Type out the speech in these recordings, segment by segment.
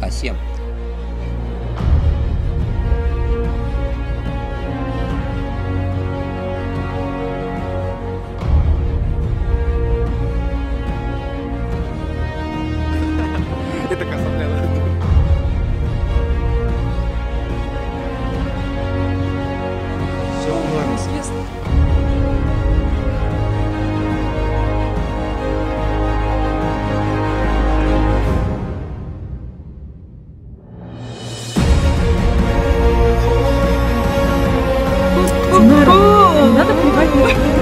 Асем. Это касательно. Все в норме. Не надо плевать на это.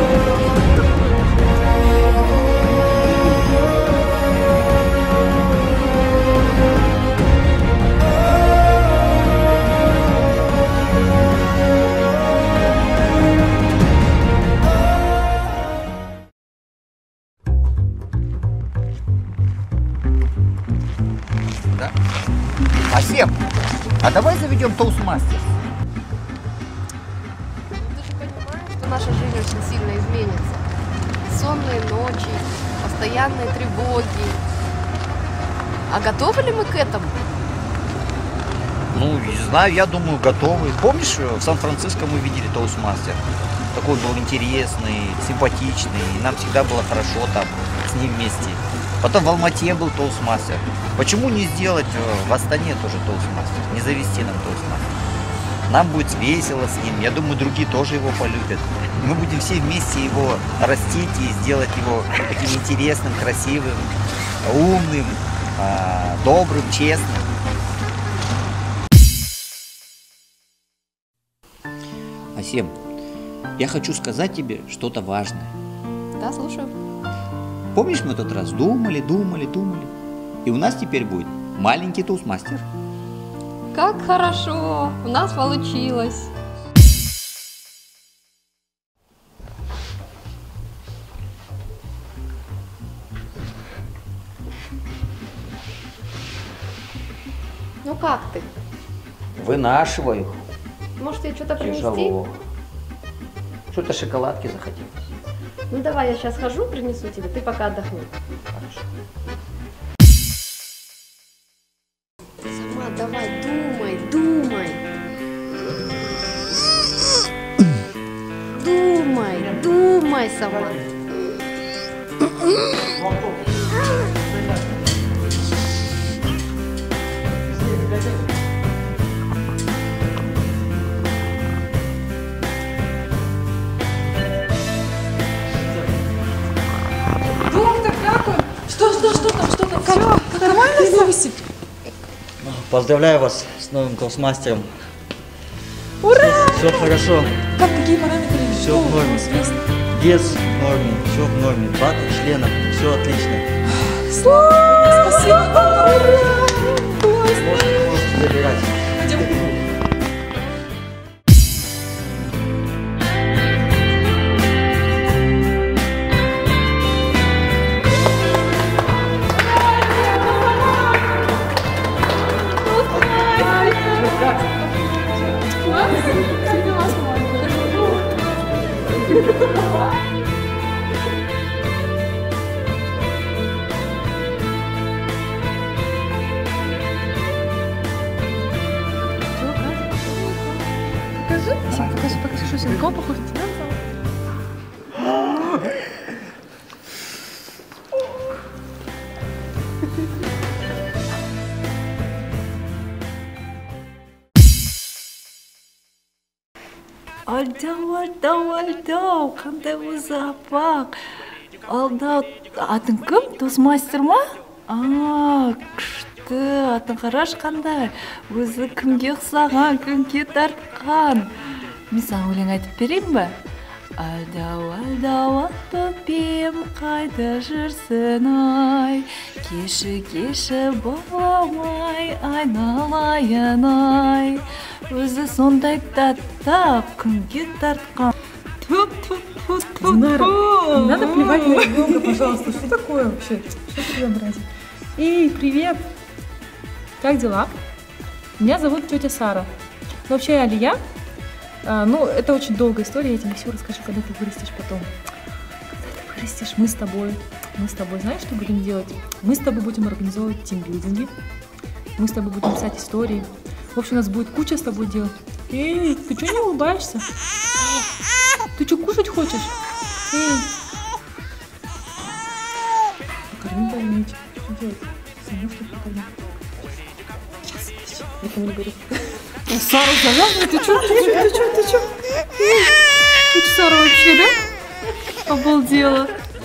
Да? Асем, а давай заведем Toastmasters. Ты же понимаешь, что наша жизнь очень сильно изменится. Сонные ночи, постоянные тревоги. А готовы ли мы к этому? Ну, не знаю, я думаю, готовы. Помнишь, в Сан-Франциско мы видели Toastmaster? Такой был интересный, симпатичный, и нам всегда было хорошо там с ним вместе. Потом в Алмате был Toastmaster. Почему не сделать в Астане тоже Toastmaster? Не завести нам Toastmaster? Нам будет весело с ним. Я думаю, другие тоже его полюбят. Мы будем все вместе его растить и сделать его таким интересным, красивым, умным, добрым, честным. Асем, я хочу сказать тебе что-то важное. Да, слушаю. Помнишь, мы тот раз думали, и у нас теперь будет маленький Toastmaster. Как хорошо! У нас получилось! Ну как ты? Вынашиваю. Может, тебе что-то принести? Тяжело. Что-то шоколадки захотелось. Ну давай, я сейчас хожу, принесу тебе, ты пока отдохни. Хорошо. Сама давай, думай. Думай сама. Доктор, как он? Что там? Как? Нормально все? Поздравляю вас с новым Toastmaster'ом. Ура! Все хорошо, Как, какие параметры? Всё Что в норме. у вас вес? вес в норме, все в норме, 20 членов, все отлично. Спасибо! Ура! Классно! Можете забирать. Пойдем. Покажи, что сегодня. Кого похож? Алдау, қандай өзі апақ. Алдау, атың кім? Toastmaster ма? Күшті, атың қараш қандай. Өзі кімге ұқсаған, кімге тартқан. Мен саған өлең айтып берейін бе? Алдау, төпем, қайда жүрсің ай. Кеші, баламай, айналайын ай. Өзі сондай таттап, кімге тартқан. Динара, не надо плевать на ребенка, пожалуйста. Что такое вообще? Что ты безобразие? Эй, привет! Как дела? Меня зовут тетя Сара. Но вообще я Алия. Ну, это очень долгая история, я тебе все расскажу, когда ты вырастешь потом. Когда ты вырастешь, мы с тобой, знаешь, что будем делать? Мы с тобой будем организовывать тимбилдинги. Мы с тобой будем писать истории. В общем, у нас будет куча с тобой дел. Эй, ты что не улыбаешься? Ты что, кушать хочешь? Эй. Покорми больничек. Что делать? Саму что покорми. Сейчас, никому не говори. Сара, завязывай, ты чё? Ты чё, Сара, вообще, да? Обалдела.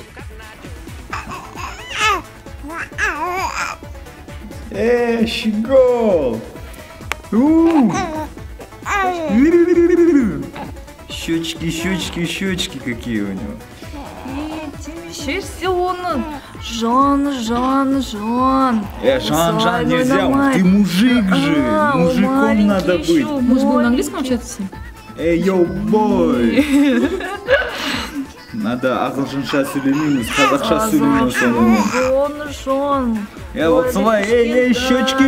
Щегол! Щечки какие у него. Шерстёнок. Жан. Жан нельзя, ты мужик же. Мужиком надо быть. Мы же будем на английском общаться с ним? Эй, йоу, бой! Надо ағылшынша сөйлемейміз, қазақша сөйлейміз сонымен. Жан. Я вот солай, эй, щечки.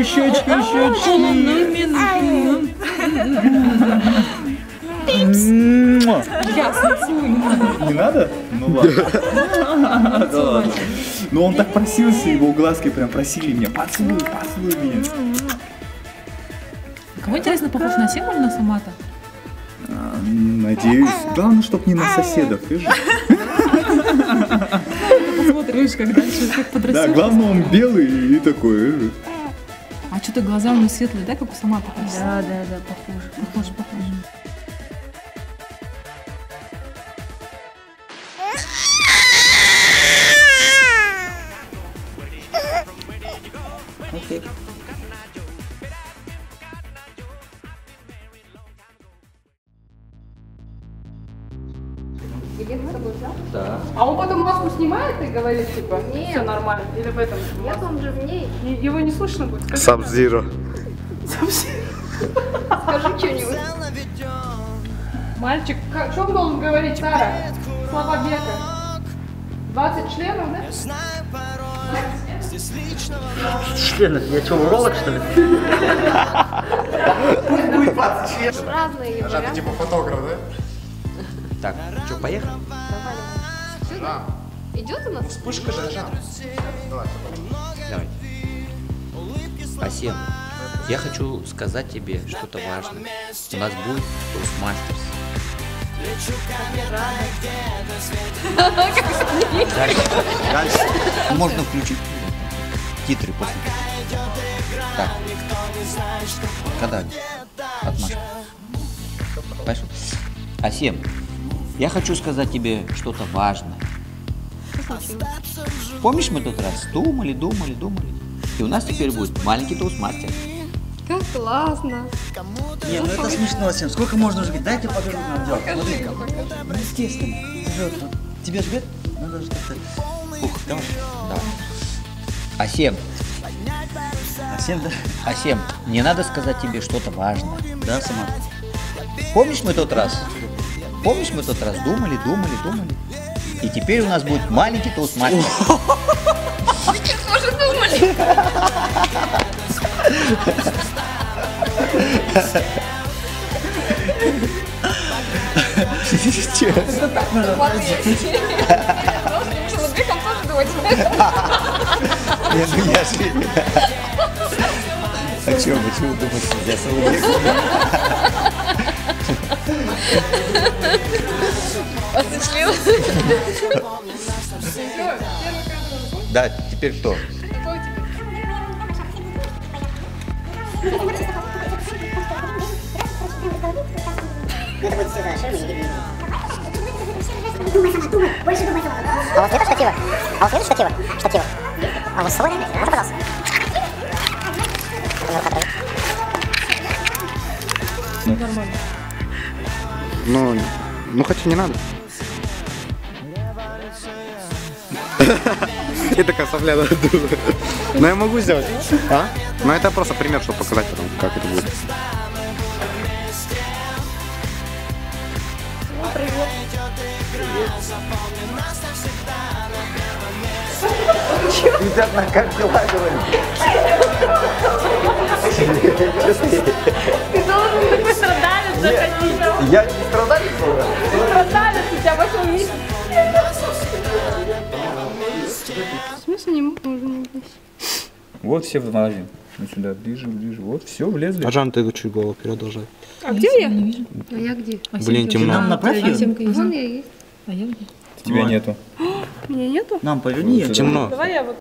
Ясно, целуй. Не надо? Ну ладно. Да ладно. Но он так просился, его глазки прям просили меня, поцелуй меня. Кого, интересно, похож на Сему или на Самата? Надеюсь. Главное, чтоб не на соседов, видишь? Посмотришь, как дальше, как подрастешь. Да, главное, он белый и такой. А что-то глаза у него светлые, да, как у Самата? Да, похоже. Похоже. Окей. Да. А он потом маску снимает и говорит, типа, Нет. все нормально. Или в этом? Нет, он же в ней. Его не слышно будет? Скажи. Саб-Зиро. Скажи что-нибудь. Мальчик, что он должен говорить, Сара? Слова Бека. 20 членов, да? Членов, я что, уролог, что ли? Разные варианты. Типа фотограф, да? Так, что, поехали? Сюда. Идет у нас? Вспышка же, Жан. Давай. Асем, я хочу сказать тебе что-то важное. У нас будет Toastmasters. Дальше. Можно включить титры после. Так. Когда отмашка? Пошел. Асем, я хочу сказать тебе что-то важное. Помнишь, мы тот раз думали. И у нас теперь будет маленький тоустмастер. Как классно. Не, ну это смешно, Сем. Сколько можно уже говорить? Дайте покажу, как надо делать. Смотри-ка. Ну, естественно. Тебе жмет? Надо же как-то... Ух, давай. Да. Асем, Да? Асем, мне надо сказать тебе что-то важное. Да, сама. Помнишь, мы тот раз думали. И теперь у нас будет маленький тоустмастер. Почему думаешь, что я Да, теперь кто? А у вас нет штатива? Штатива. А у вас с собой? Можно, пожалуйста? Ну хотя не надо. И такая сопля надула. Но я могу сделать. А? Но это просто пример, чтобы показать потом, как это будет. Ребята, как дела, говорю? Ты должен такой страдалец заходить. Я не страдаю, Страдалец у тебя вышел месяц. В смысле не можно? Вот все в магазин. Ну сюда, ближе, ближе. Вот, все, влезли. А Жан, ты чуть голову продолжай. А где я? А я где? Блин, Нам темно. направь её? Вон я есть. А я где? Тебя нету. Меня нету? Нам поверни её. Темно. Давай я вот